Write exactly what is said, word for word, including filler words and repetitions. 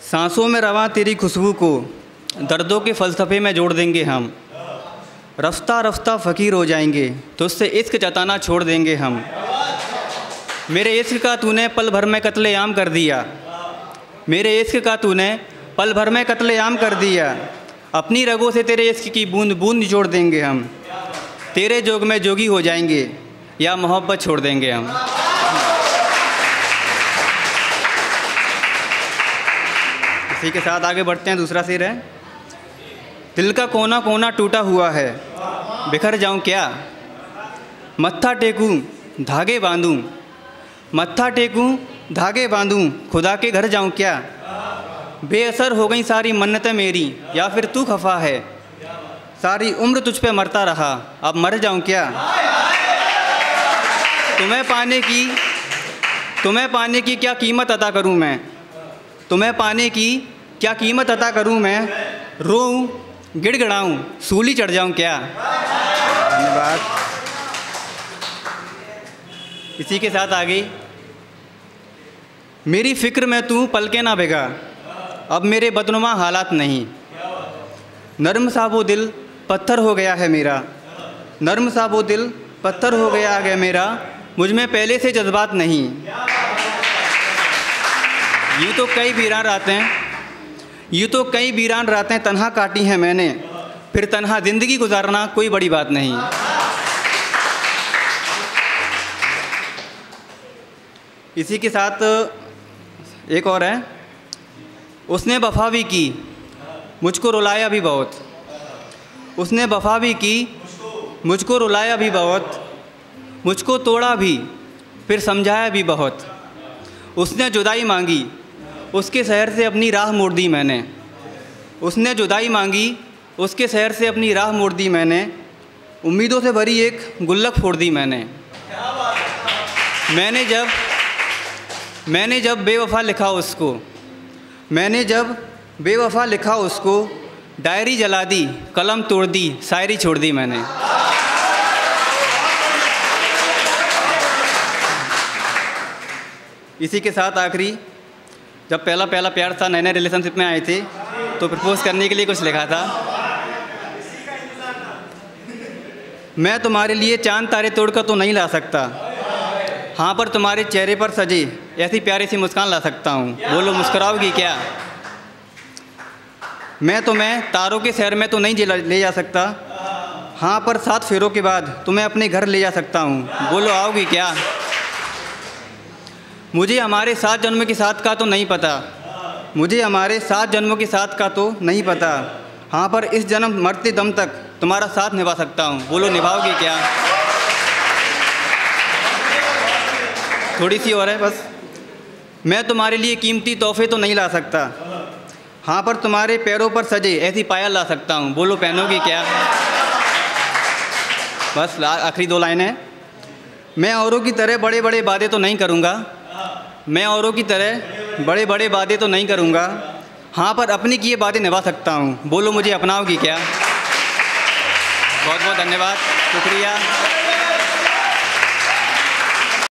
सांसों में रवां तेरी खुशबू को दर्दों के फ़लसफ़े में जोड़ देंगे हम। रफ्ता रफ्ता फ़कीर हो जाएंगे तो उससे इश्क जताना छोड़ देंगे हम। मेरे इश्क का तूने पल भर में कत्लेआम कर दिया। मेरे इश्क का तूने पल भर में कत्लेआम कर दिया। अपनी रगों से तेरे इश्क की बूंद बूंद निचोड़ देंगे हम। तेरे जोग में जोगी हो जाएंगे या मोहब्बत छोड़ देंगे हम। इसी के साथ आगे बढ़ते हैं। दूसरा शेर है। दिल का कोना कोना टूटा हुआ है, बिखर जाऊं क्या। मत्था टेकूं धागे बांधूं, मत्था टेकूं धागे बांधूं, खुदा के घर जाऊं क्या। बेअसर हो गई सारी मन्नतें मेरी या फिर तू खफा है। सारी उम्र तुझ पे मरता रहा, अब मर जाऊं क्या। तुम्हें पाने की तुम्हें पाने की क्या कीमत अता करूं मैं। तुम्हें पाने की क्या कीमत अता करूं मैं। रोऊं गिड़गिड़ाऊं सूली चढ़ जाऊं क्या। धन्यवाद। इसी के साथ आगे। मेरी फ़िक्र में तू पलके ना भिगा, अब मेरे बदनुमा हालात नहीं। नर्म सा वो दिल पत्थर हो गया है मेरा, नर्म सा वो दिल पत्थर हो गया है मेरा, मुझ में पहले से जज्बात नहीं। यूँ तो कई वीरान रातें यूँ तो कई वीरान रातें तन्हा काटी हैं मैंने, फिर तन्हा ज़िंदगी गुजारना कोई बड़ी बात नहीं। इसी के साथ एक और है। उसने वफ़ा भी की, मुझको रुलाया भी बहुत। उसने वफ़ा भी की, मुझको रुलाया भी बहुत, मुझको तोड़ा भी फिर समझाया भी बहुत। उसने जुदाई मांगी, उसके शहर से अपनी राह मोड़ दी मैंने। उसने जुदाई मांगी, उसके शहर से अपनी राह मोड़ दी मैंने। उम्मीदों से भरी एक गुल्लक फोड़ दी मैंने। मैंने जब मैंने जब बेवफ़ा लिखा उसको मैंने जब बेवफ़ा लिखा उसको, डायरी जला दी, कलम तोड़ दी, शायरी छोड़ दी मैंने। इसी के साथ आखिरी। जब पहला पहला प्यार था, नए नए रिलेशनशिप में आए थे तो प्रपोज़ करने के लिए कुछ लिखा था। मैं तुम्हारे लिए चांद तारे तोड़कर तो नहीं ला सकता, हाँ पर तुम्हारे चेहरे पर सजे ऐसी प्यारी सी मुस्कान ला सकता हूँ। बोलो मुस्कुराओगी क्या। मैं तुम्हें तारों के शहर में तो नहीं ले जा सकता, हाँ पर सात फेरों के बाद तुम्हें अपने घर ले जा सकता हूँ। बोलो आओगी क्या। मुझे हमारे सात जन्मों के साथ का तो नहीं पता, मुझे हमारे सात जन्मों के साथ का तो नहीं पता, हाँ पर इस जन्म मरते दम तक तुम्हारा साथ निभा सकता हूँ। बोलो निभाओगी क्या। थोड़ी सी और है बस। मैं तुम्हारे लिए कीमती तोहफे तो नहीं ला सकता, हाँ पर तुम्हारे पैरों पर सजे ऐसी पायल ला सकता हूँ। बोलो पहनोगी क्या। बस आखिरी दो लाइनें। मैं औरों की तरह बड़े बड़े वादे तो नहीं करूँगा, मैं औरों की तरह बड़े बड़े वादे तो नहीं करूँगा, हाँ पर अपनी किए वादे निभा सकता हूँ। बोलो मुझे अपनाओगी क्या। बहुत बहुत धन्यवाद, शुक्रिया।